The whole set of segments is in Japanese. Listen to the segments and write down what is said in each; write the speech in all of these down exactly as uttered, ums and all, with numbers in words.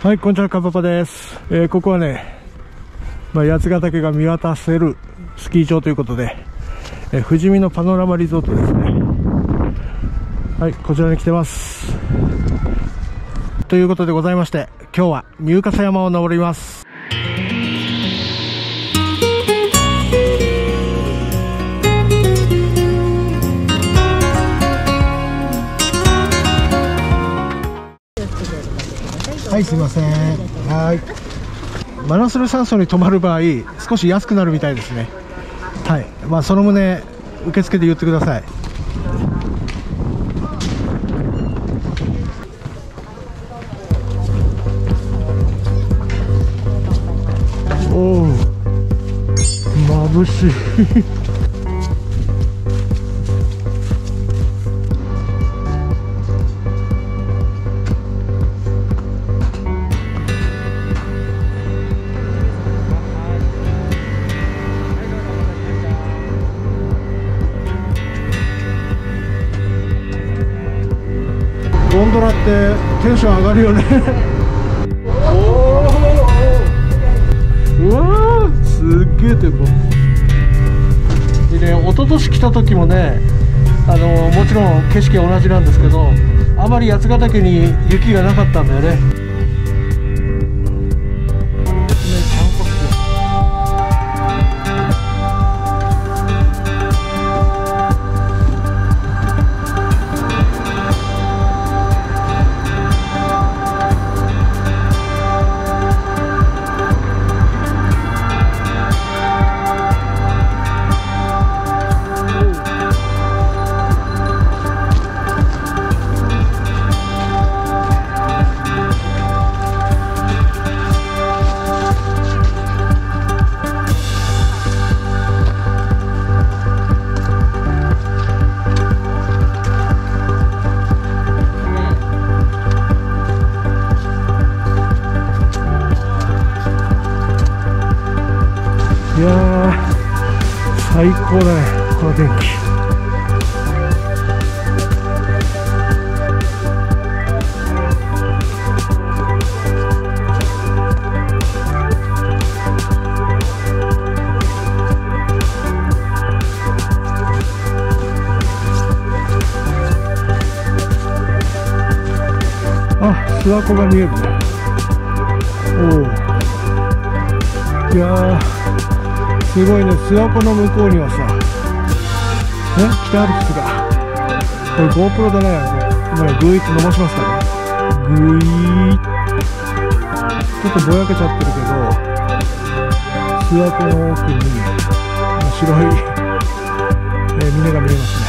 はい、こんにちは、かっぱぱです。えー、ここはね、まあ、八ヶ岳が見渡せるスキー場ということで、えー、富士見のパノラマリゾートですね。はい、こちらに来てます。ということでございまして、今日は入笠山を登ります。はい、すいません。はい。マナスル山荘に泊まる場合、少し安くなるみたいですね。はい。まあ、その旨、受付で言ってください。おお、眩しい。ゴンドラってテンション上がるよね。おー、うわー、すっげえテンポでね。一昨年来た時もね、あのもちろん景色は同じなんですけど、あまり八ヶ岳に雪がなかったんだよね。いやー、最高だね、この天気。あ、諏訪湖が見えるね。おお、いやー、すごいね。諏訪湖の向こうにはさ、ね、北アルプスが、これ GoPro だね。今ね、ぐーっと伸ばしますからね。ぐーっちょっとぼやけちゃってるけど、諏訪湖の奥に白い、えー、峰が見えますね。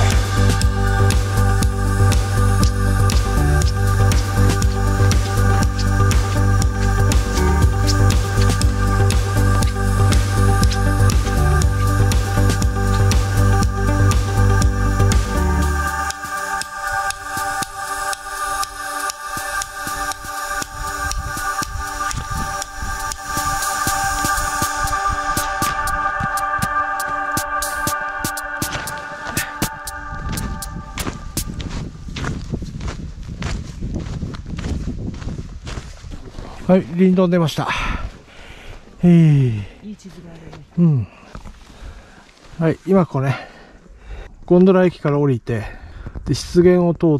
はい、林道出ました。へー。いい地図があるね。うん。はい、今ここね、ゴンドラ駅から降りて、で湿原を通って、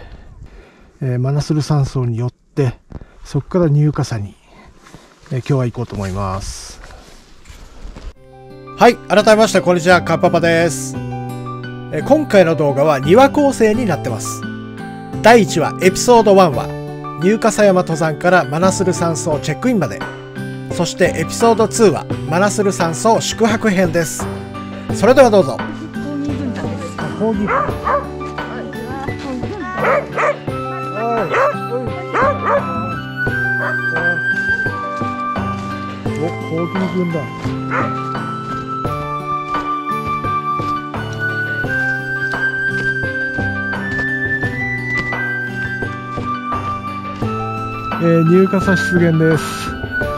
えー、マナスル山荘に寄って、そこから入笠に、えー、今日は行こうと思います。はい、改めましてこんにちは、かっぱぱです。えー、今回の動画はにわ構成になってます。だいいちわ、エピソードいちは、入笠山登山からマナスル山荘チェックインまで。そしてエピソードにはマナスル山荘宿泊編です。それではどうぞ。講義軍団。お、講義軍団。えー、入笠湿原です。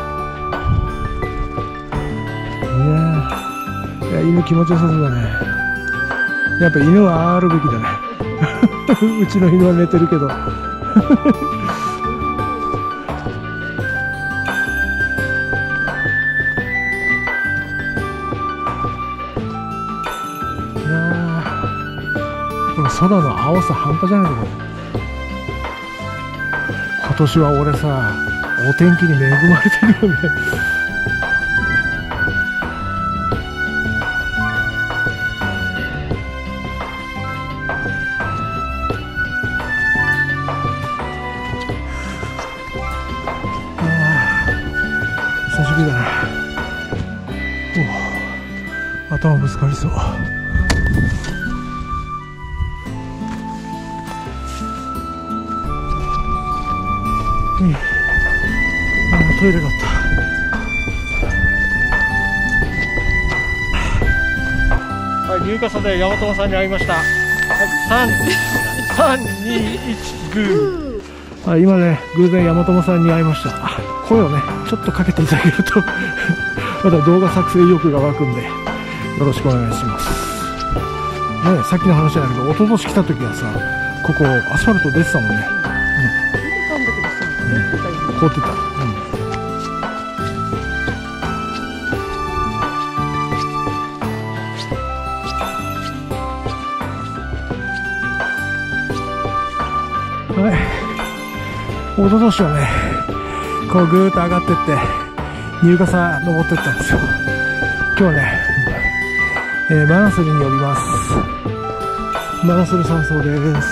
いやー、いや、犬気持ちよさそうだね。やっぱ犬はあるべきだね。うちの犬は寝てるけど。 空の青さ半端じゃないのこれ。今年は俺さ、お天気に恵まれてるよね。久しぶりだな。お頭ぶつかりそう。うん、あトイレがあった。はい、入荷さで大和さんに会いました。はい、さん、さん、に、いち、グー。はい、今ね、偶然大和さんに会いました。声をね、ちょっとかけていただけるとまた動画作成意欲が湧くんで、よろしくお願いします。ね、さっきの話じゃないけど、一昨年来た時はさ、ここアスファルト出てたもんね。凍ってた。うん。はい。一昨年はね、こうぐーっと上がってって入荷差登ってったんですよ。今日はね、えー、マナスルに寄ります。マナスル山荘です。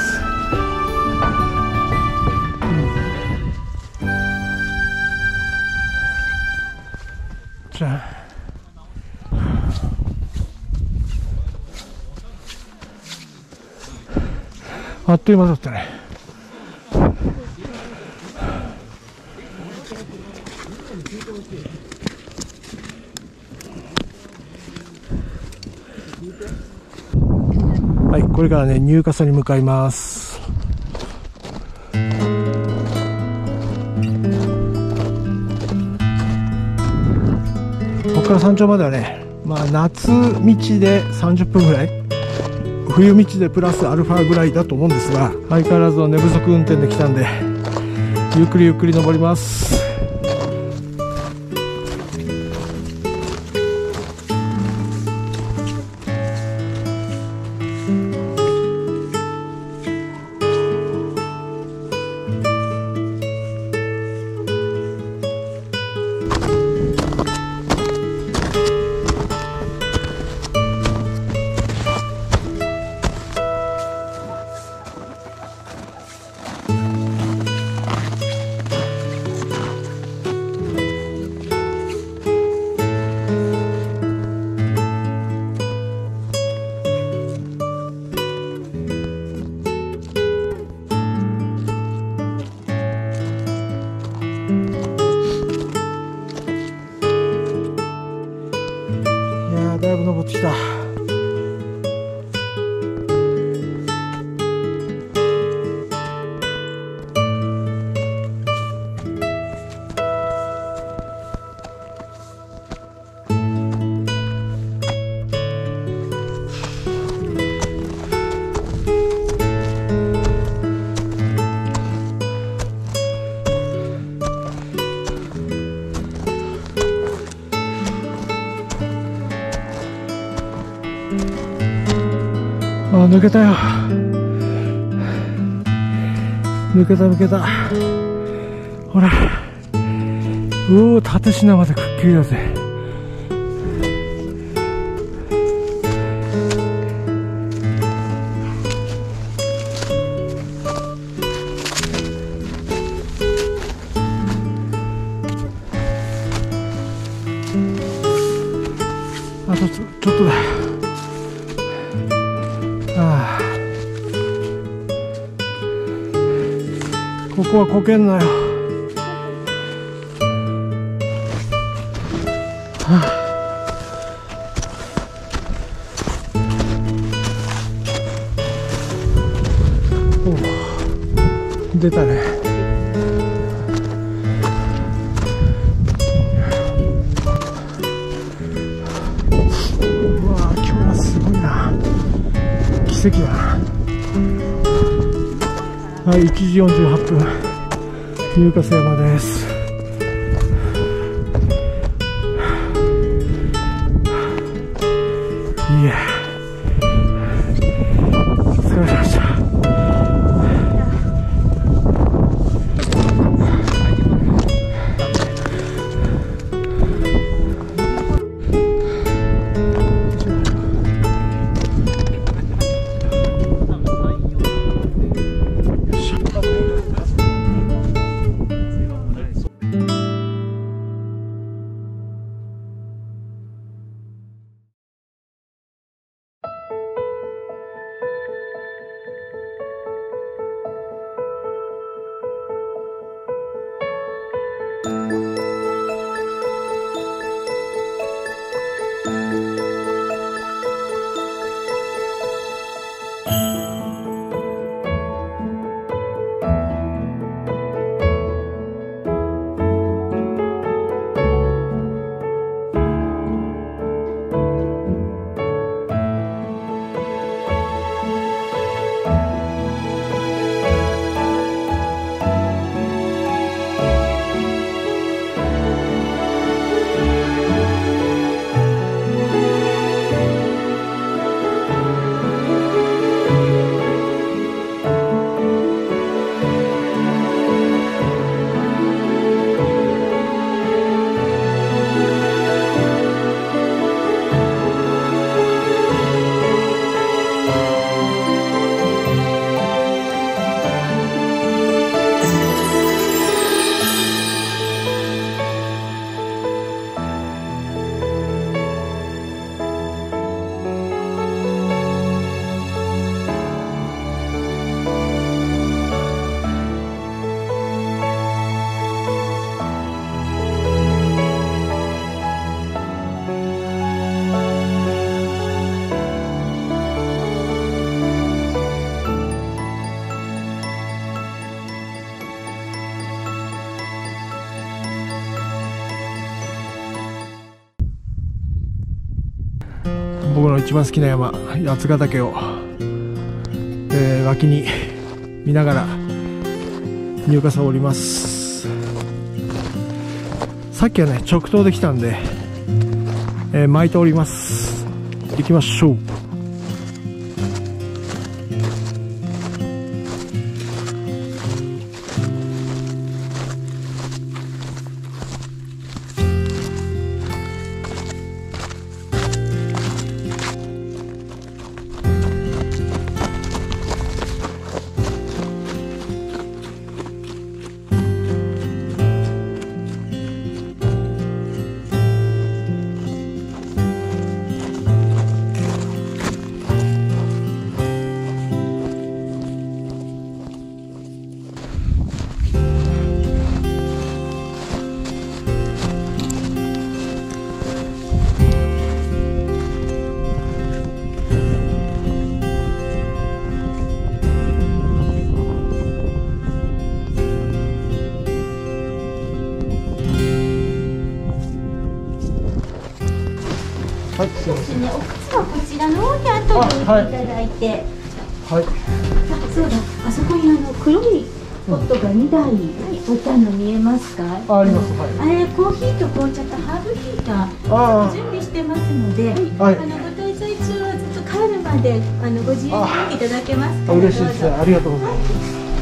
じゃあ、あっという間だったね。はい、これからね、入荷差に向かいます。ここから山頂まではね、まあ夏道でさんじゅっぷんぐらい、冬道でプラスアルファぐらいだと思うんですが、相変わらずの寝不足運転で来たんで、ゆっくりゆっくり登ります。だいぶ登ってきた。あ、抜けたよ。抜けた抜けた。ほら、うお、立品までくっきりだぜ。あとちょ、ちょっとだ。ああ、ここはこけんなよ。はあ、お、出たね。うわあ、今日はすごいな。奇跡だな。はい、いちじよんじゅうはっぷん、入荷山です。いや、疲れました。 僕の一番好きな山、八ヶ岳を、えー、脇に見ながら入荷さんおります。さっきはね直投できたんで、えー、巻いております。行きましょう。 はい、すみません。お靴はこちらの方に後で置いていただいて。はい。あ、そうだ。あそこにあの黒いポットがにだい置いてあるの見えますか？ あ、あります。はい。 あれコーヒーと紅茶とハーブヒーター準備してますので、はい。あのご滞在中はずっと帰るまであのご自由にいただけますから。 嬉しいです。ありがとうございます。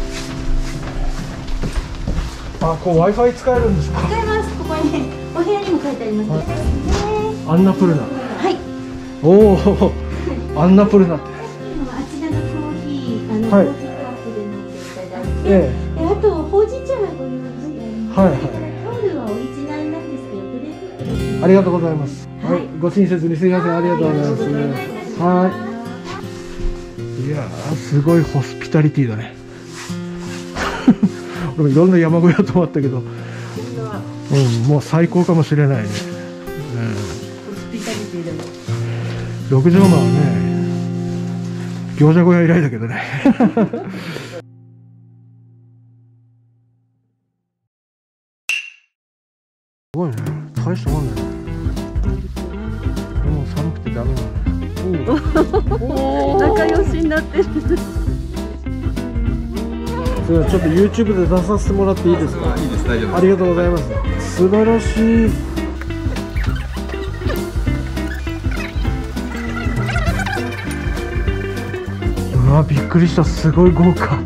あ、こう Wi-Fi 使えるんですか？ 使えます。ここにお部屋にも書いてあります。 アンナプルナ。 はい。 おお、アンナプルナって。 あちらのコーヒー、あの、はい、コーヒーカップで飲んでいただいて、ええ、あとほうじ茶がご用意してあります。はいはい。タオルはオリジナルなんですけど、ブレンドです。 ありがとうございます。はい、はい、ご親切にすみません、ありがとうございます。はい。いやー、すごいホスピタリティだね。俺もいろんな山小屋泊まったけど、うん、もう最高かもしれないね。うん、六畳間はね、行者小屋以来だけどね。すごいね、大したもんだね。もう寒くてダメだね。 仲良しになってる。 それはちょっと YouTube で出させてもらっていいですか？いいです、大丈夫です。ありがとうございます。素晴らしい。うわ、びっくりした。すごい豪華。